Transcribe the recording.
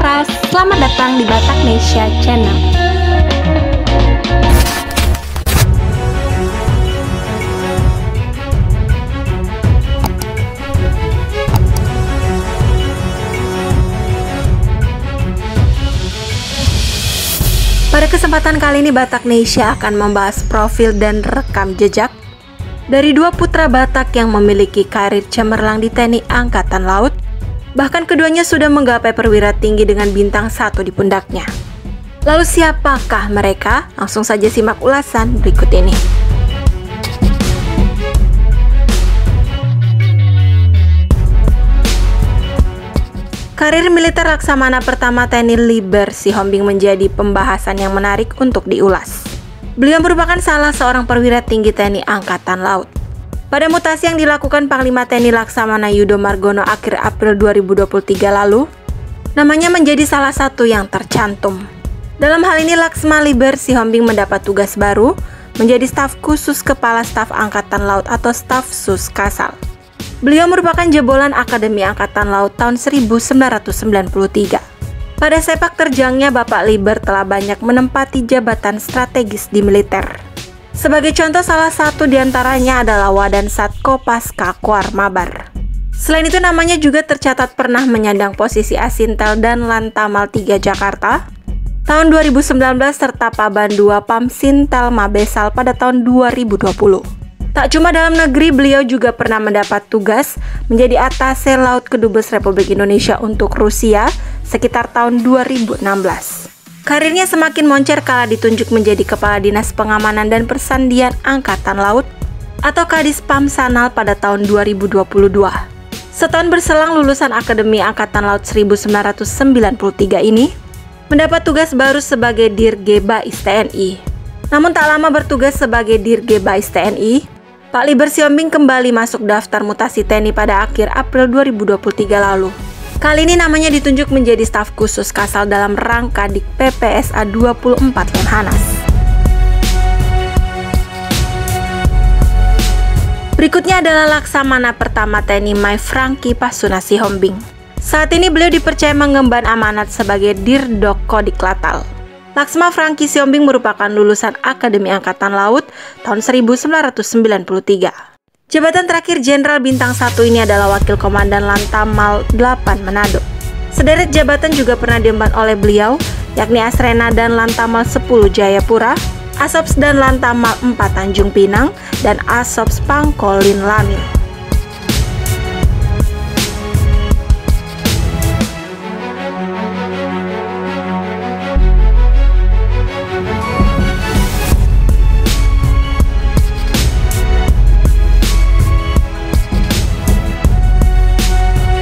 Laras, selamat datang di Bataknesia Channel. Pada kesempatan kali ini Bataknesia akan membahas profil dan rekam jejak dari dua putra Batak yang memiliki karir cemerlang di TNI Angkatan Laut. Bahkan keduanya sudah menggapai perwira tinggi dengan bintang 1 di pundaknya. Lalu siapakah mereka? Langsung saja simak ulasan berikut ini. Karir militer Laksamana pertama TNI Liber Sihombing menjadi pembahasan yang menarik untuk diulas. Beliau merupakan salah seorang perwira tinggi TNI Angkatan Laut. Pada mutasi yang dilakukan Panglima TNI Laksamana Yudo Margono akhir April 2023 lalu, namanya menjadi salah satu yang tercantum. Dalam hal ini Laksma Liber Sihombing mendapat tugas baru menjadi staf khusus Kepala Staf Angkatan Laut atau Staf Sus Kasal. Beliau merupakan jebolan Akademi Angkatan Laut tahun 1993. Pada sepak terjangnya Bapak Liber telah banyak menempati jabatan strategis di militer. Sebagai contoh, salah satu diantaranya adalah Wadan Satko Paska Koar Mabar. Selain itu namanya juga tercatat pernah menyandang posisi Asintel dan Lantamal 3 Jakarta tahun 2019 serta Paban 2 Pamsintel Mabesal pada tahun 2020. Tak cuma dalam negeri, beliau juga pernah mendapat tugas menjadi Atase Laut Kedubes Republik Indonesia untuk Rusia sekitar tahun 2016. Karirnya semakin moncer kala ditunjuk menjadi Kepala Dinas Pengamanan dan Persandian Angkatan Laut atau Kadis Pamsanal pada tahun 2022. Setahun berselang lulusan Akademi Angkatan Laut 1993 ini mendapat tugas baru sebagai Dirgebais TNI. Namun tak lama bertugas sebagai Dirgebais TNI, Pak Liber Sihombing kembali masuk daftar mutasi TNI pada akhir April 2023 lalu. Kali ini namanya ditunjuk menjadi staf khusus Kasal dalam rangka Dik PPSA 24 Lemhanas. Berikutnya adalah Laksamana pertama TNI Mai Franky Pasuna Sihombing. Saat ini beliau dipercaya mengemban amanat sebagai Dirdok Kodik Latal. Laksma Franky Sihombing merupakan lulusan Akademi Angkatan Laut tahun 1993. Jabatan terakhir Jenderal Bintang 1 ini adalah Wakil Komandan Lantamal 8 Manado. Sederet jabatan juga pernah diemban oleh beliau, yakni Asrena dan Lantamal 10 Jayapura, Asops dan Lantamal 4 Tanjung Pinang, dan Asops Pangkolin Lamin.